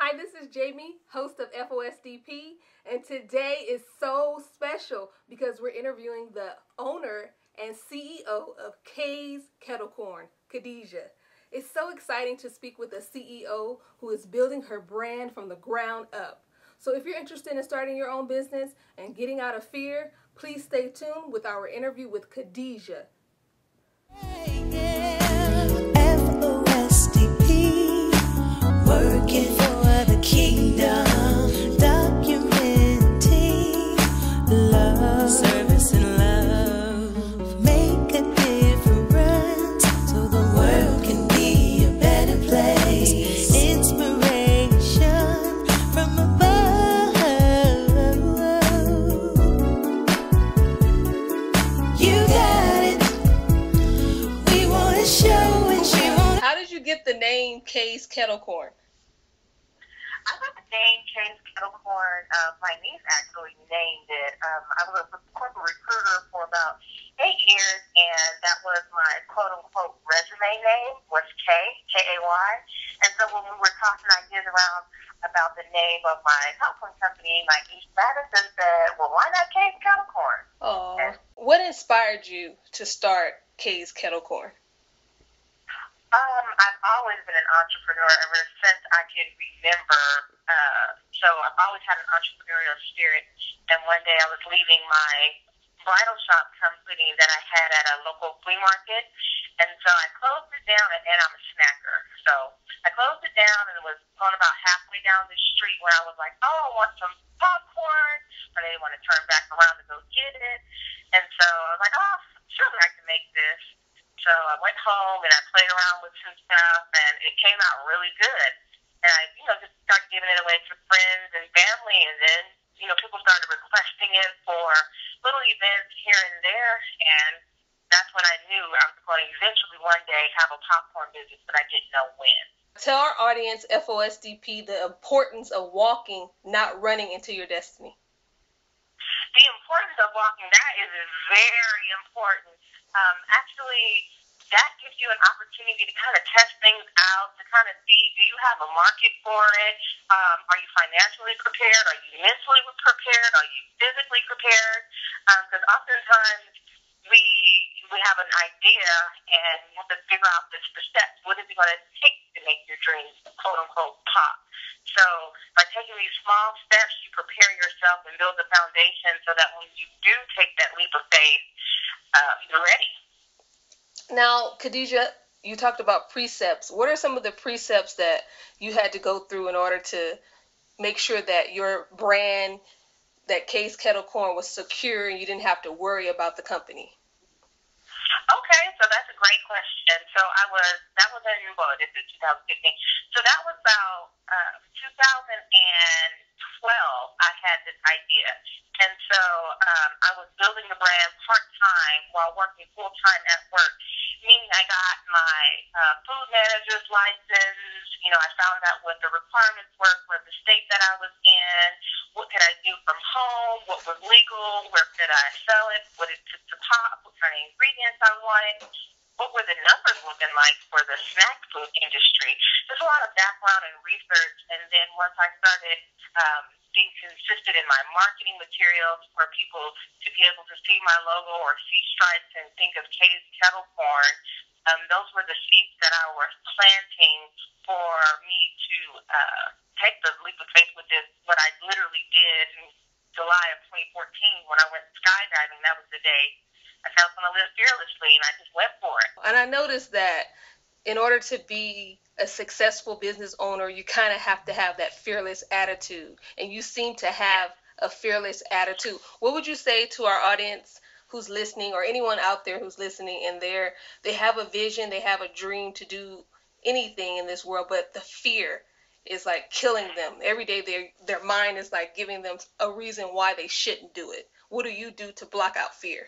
Hi, this is Jamie, host of FOSDP, and today is so special because we're interviewing the owner and CEO of Kay's Kettle Corn, Khadijah. It's so exciting to speak with a CEO who is building her brand from the ground up. So if you're interested in starting your own business and getting out of fear, please stay tuned with our interview with Khadijah. FOSDP, working for the kingdom, documenting love, service and love, make a difference so the world can be a better place, inspiration from above, you got it, we want to show it, you want. How did you get the name Kay's Kettle Corn? I got the name Kay's Kettle Corn. My niece actually named it. I was a corporate recruiter for about 8 years, and that was my quote-unquote resume name was Kay, K-A-Y. And so when we were tossing ideas around about the name of my popcorn company, my niece Madison said, well, why not Kay's Kettle Corn? Oh, what inspired you to start Kay's Kettle Corn? I've always been an entrepreneur ever since I can remember. So I've always had an entrepreneurial spirit. And one day I was leaving my bridal shop company that I had at a local flea market. And so I closed it down, and I'm a snacker. So I closed it down and was going about halfway down the street where I was like, oh, I want some popcorn. But I didn't want to turn back around to go get it. And so I was like, oh, surely I can make this. So I went home and I played around with some stuff, and it came out really good. And I, just started giving it away to friends and family, and then, people started requesting it for little events here and there, and that's when I knew I was going to eventually one day have a popcorn business, but I didn't know when. Tell our audience, FOSDP, the importance of walking, not running into your destiny. The importance of walking, that is very important. Actually, that gives you an opportunity to kind of test things out, to kind of see, do you have a market for it? Are you financially prepared? Are you mentally prepared? Are you physically prepared? Because oftentimes we have an idea and you have to figure out the steps. What is it going to take to make your dreams, quote unquote, pop? So by taking these small steps, you prepare yourself and build the foundation so that when you do take that leap of faith, you're ready. Now, Khadijah, you talked about precepts. What are some of the precepts that you had to go through in order to make sure that your brand, that Kay's Kettle Corn, was secure and you didn't have to worry about the company? Okay, so that's a great question. So that was in, this is 2015. So that was about 2012, I had this idea. And so I was building the brand part-time while working full-time at work, meaning I got my food manager's license. I found out what the requirements were for the state that I was in. What could I do from home? What was legal? Where could I sell it? What it took to pop? What kind of ingredients I wanted? What were the numbers looking like for the snack food industry? There's a lot of background and research. And then once I started being consistent in my marketing materials for people to be able to see my logo or see stripes and think of Kay's Kettle Corn, those were the seeds that I was planting for me to take the leap of faith, which is what I literally did in July of 2014 when I went skydiving. That was the day I felt I was going to live fearlessly, and I just went for it. And I noticed that in order to be a successful business owner, you kind of have to have that fearless attitude. And you seem to have a fearless attitude. What would you say to our audience who's listening, or anyone out there who's listening, and they have a vision, they have a dream to do anything in this world, but the fear is like killing them. Every day their mind is like giving them a reason why they shouldn't do it. What do you do to block out fear?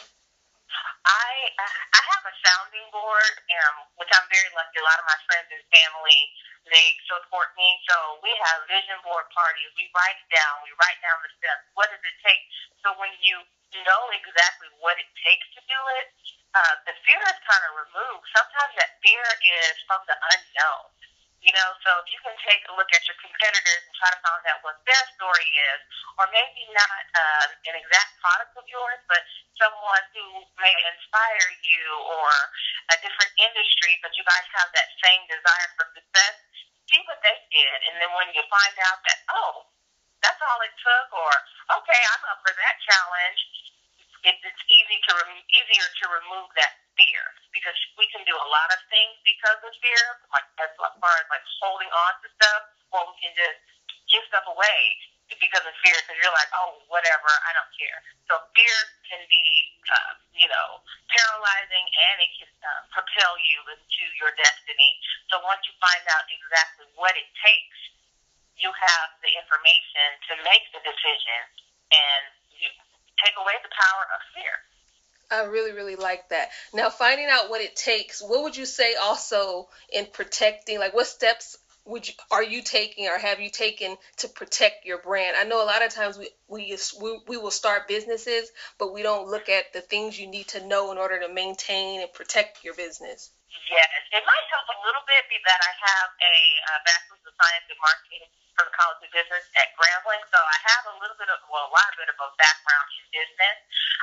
I have a sounding board, which I'm very lucky. A lot of my friends and family, they support me. So we have vision board parties. We write down the steps. What does it take? So when you know exactly what it takes to do it, the fear is kind of removed. Sometimes that fear is from the unknown. You know, so if you can take a look at your competitors and try to find out what their story is, or maybe not an exact product of yours, but someone who may inspire you, or a different industry, but you guys have that same desire for success, see what they did. And then when you find out that, oh, that's all it took, or, okay, I'm up for that challenge, it's easier to remove that fear, because we can do a lot of things because of fear, like as far as like holding on to stuff, or we can just give stuff away because of fear, because you're like, oh, whatever, I don't care. So fear can be, paralyzing, and it can propel you into your destiny. So once you find out exactly what it takes, you have the information to make the decision, and you take away the power of fear. I really, really like that. Now, finding out what it takes, what would you say also in protecting, like what steps are you taking or have you taken to protect your brand? I know a lot of times we will start businesses, but we don't look at the things you need to know in order to maintain and protect your business. Yes, it might help a little bit that I have a Bachelor's of Science in Marketing from the College of Business at Grambling, so I have a lot of a background in business.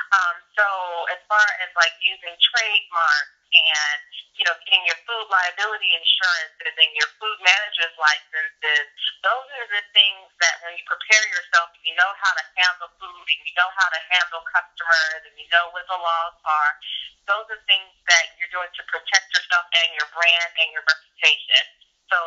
So as far as like using trademarks and, getting your food liability insurances and your food manager's licenses, those are the things that when you prepare yourself, and you know how to handle food, and you know how to handle customers, and you know what the laws are, those are things that you're doing to protect yourself and your brand and your reputation. So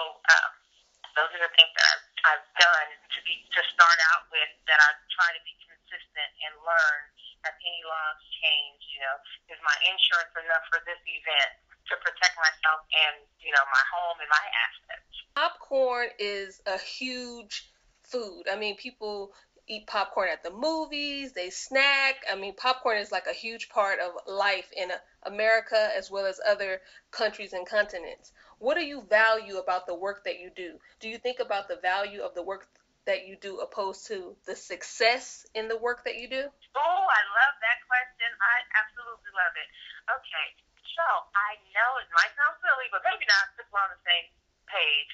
those are the things that I've done to start out with, that I try to be consistent and learn as any laws change. Is my insurance enough for this event to protect myself and, my home and my assets? Popcorn is a huge food. I mean, people eat popcorn at the movies, they snack. I mean, popcorn is like a huge part of life in America as well as other countries and continents. What do you value about the work that you do? Do you think about the value of the work that you do opposed to the success in the work that you do? Oh, I love that question. I absolutely love it. Okay, so I know it might sound silly, but maybe not, because we're on the same page.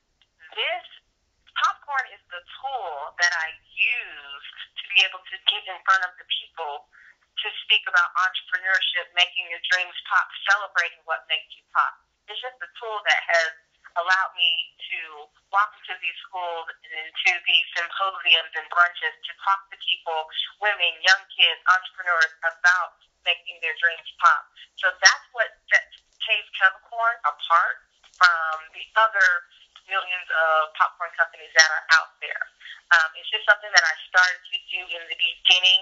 This popcorn is the tool that I use to be able to get in front of the people to speak about entrepreneurship, making your dreams pop, celebrating what makes you pop. It's just a tool that has allowed me to walk into these schools and into these symposiums and brunches to talk to people, women, young kids, entrepreneurs, about making their dreams pop. So that's what sets Kay's Kettle Corn apart from the other millions of popcorn companies that are out there. It's just something that I started to do in the beginning.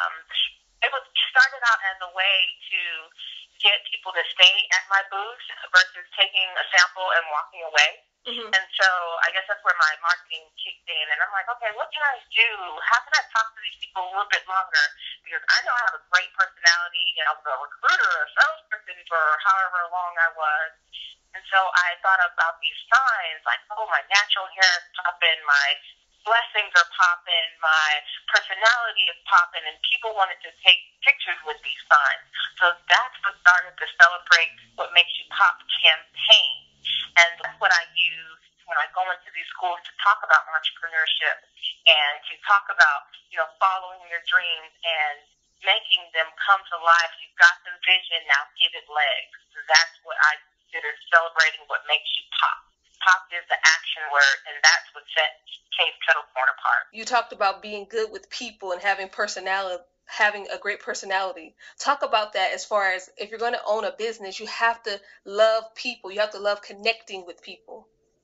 It was started out as a way to get people to stay at my booth versus taking a sample and walking away. Mm-hmm. And so I guess that's where my marketing kicked in. And I'm like, okay, what can I do? How can I talk to these people a little bit longer? Because I know I have a great personality. I was a recruiter, a salesperson for however long I was. And so I thought about these signs, like, oh, my natural hair is popping, my blessings are popping, my personality is popping, and people wanted to take pictures with these signs. So that's what started the Celebrate What Makes You Pop campaign. And that's what I use when I go into these schools to talk about entrepreneurship and to talk about, following your dreams and making them come to life. You've got the vision, now give it legs. So that's what I consider celebrating what makes you pop. Pop is the action word, and that's what sets Kay's Kettle Corn apart. You talked about being good with people and having personality, having a great personality. Talk about that as far as if you're going to own a business, you have to love people. You have to love connecting with people.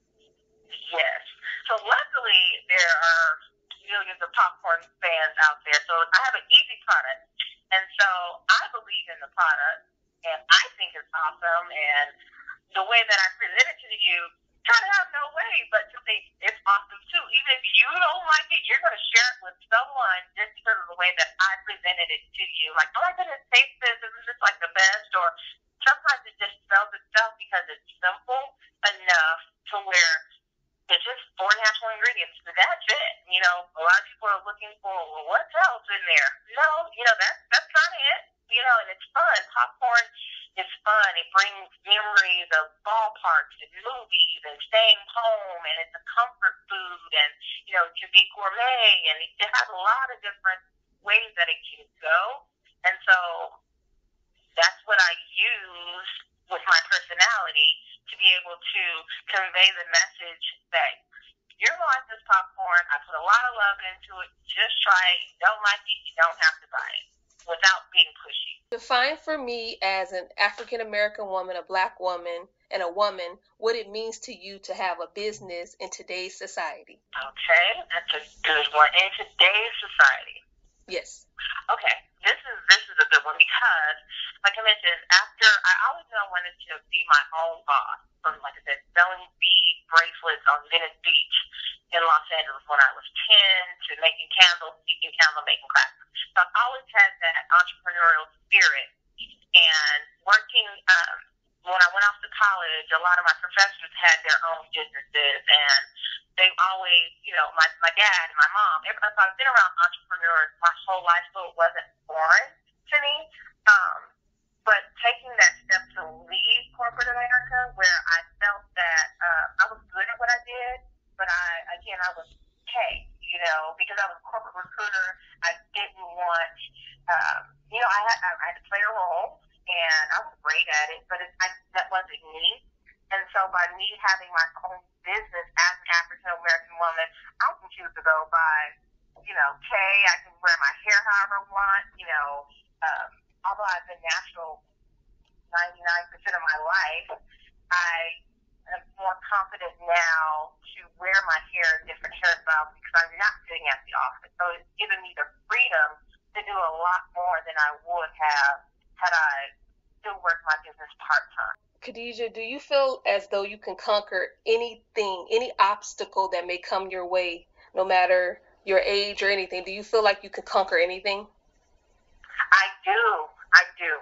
Yes. So luckily, there are millions of popcorn fans out there. So I have an easy product. And so I believe in the product, and I think it's awesome. And the way that I present it to you, try to have no way but to think it's awesome too. Even if you don't like it, you're going to share it with someone just because of the way that I presented it to you. Like, oh my goodness, taste this. Isn't this like the best? Or sometimes it just sells itself because it's simple enough to where it's just 4 natural ingredients. That's it. A lot of people are looking for, well, what else in there? No, that's kind of it. And it's fun. Popcorn it's fun. It brings memories of ballparks and movies and staying home, and it's a comfort food, and it can be gourmet, and it has a lot of different ways that it can go. And so that's what I use with my personality to be able to convey the message that you're going to like this popcorn. I put a lot of love into it. Just try it. You don't like it, you don't have to buy it, without being pushy. Define for me as an African-American woman, a Black woman, and a woman, what it means to you to have a business in today's society. Okay, that's a good one. In today's society. Yes. Okay, this is a good one because, like I mentioned, after I always knew I wanted to be my own boss. From, like I said, selling bead bracelets on Venice Beach in Los Angeles when I was 10 to making candles, teaching candle making classes. So I've always had that entrepreneurial spirit. And working, when I went off to college, a lot of my professors had their own businesses, and they always, my dad and my mom, so I've been around entrepreneurs my whole life, so it wasn't foreign to me. But taking that step to leave corporate America, where I felt that I was good at what I did, but I was paid, because I was a corporate recruiter. I didn't want, I had to play a role, and I was great at it, but that wasn't me. And so by me having my own business as an African-American woman, I can choose to go by, Kay. I can wear my hair however I want, although I've been natural 99% of my life, I am more confident now to wear my hair in different hairstyles because I'm not sitting at the office. So it's given me the freedom to do a lot more than I would have had I still worked my business part-time. Khadijah, do you feel as though you can conquer anything, any obstacle that may come your way, no matter your age or anything? Do you feel like you can conquer anything? I do.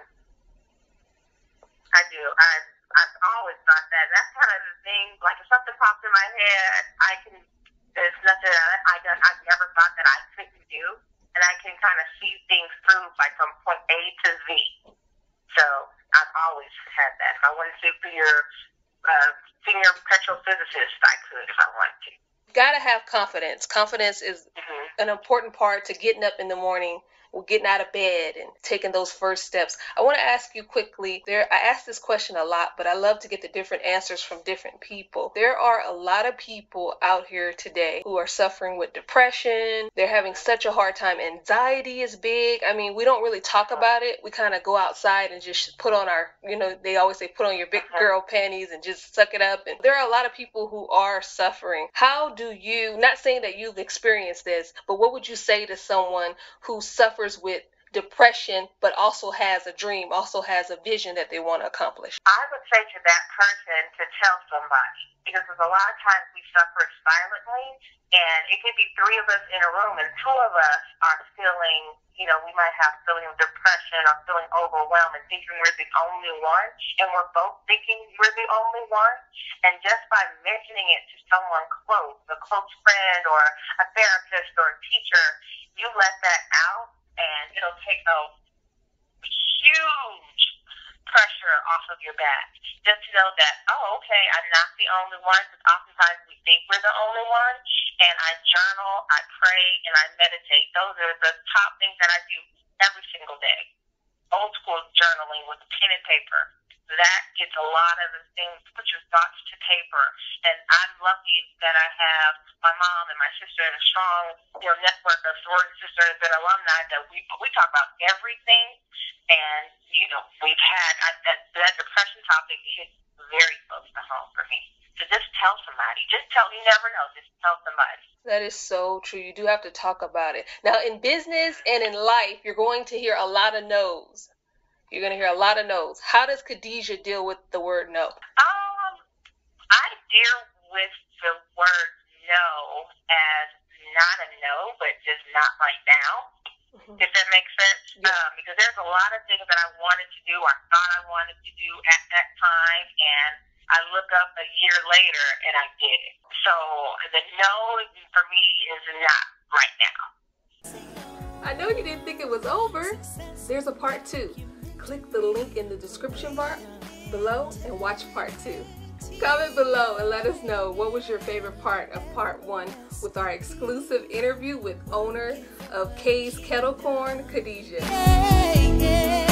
I've always thought that. That's kind of the thing. Like if something pops in my head, there's nothing I've never thought that I couldn't do. And I can kind of see things through, like from point A to Z. So I've always had that. If I wanted to be your senior petrophysicist, I could if I wanted to. Gotta have confidence. Confidence is an important part to getting up in the morning, or getting out of bed and taking those first steps. I want to ask you quickly, I ask this question a lot, but I love to get the different answers from different people. There are a lot of people out here today who are suffering with depression. They're having such a hard time. Anxiety is big. I mean, we don't really talk about it. We kind of go outside and just put on our, they always say, put on your big girl panties and just suck it up. And there are a lot of people who are suffering. How do you, not saying that you've experienced this, but what would you say to someone who suffers with depression, but also has a dream, also has a vision that they want to accomplish? I would say to that person to tell somebody, because there's a lot of times we suffer silently, and it could be three of us in a room, and two of us are feeling, we might have feeling of depression or feeling overwhelmed and thinking we're the only one, and we're both thinking we're the only one, and just by mentioning it to someone close, a close friend or a therapist or a teacher, you let that out, and it'll take a huge pressure off of your back. Just to know that, okay, I'm not the only one, because oftentimes we think we're the only one. And I journal, I pray, and I meditate. Those are the top things that I do every single day. Old school journaling with pen and paper. That gets a lot of the things, put your thoughts to paper. And I'm lucky that I have my mom and my sister and a strong network of sorority sisters and alumni that we talk about everything. And, we've had that depression topic hits very close to home for me. So just tell somebody. You never know. Just tell somebody. That is so true. You do have to talk about it. Now, in business and in life, you're going to hear a lot of no's. You're going to hear a lot of no's. How does Khadijah deal with the word no? I deal with the word no as not a no, but just not right now, if that makes sense. Yeah. Because there's a lot of things that I wanted to do, I thought I wanted to do at that time, and I look up a year later and I did it. So the no for me is not right now. I know you didn't think it was over. There's a part 2. click the link in the description bar below and watch part 2. Comment below and let us know what was your favorite part of part 1 with our exclusive interview with owner of Kay's Kettle Corn, Khadijah. Yeah, yeah.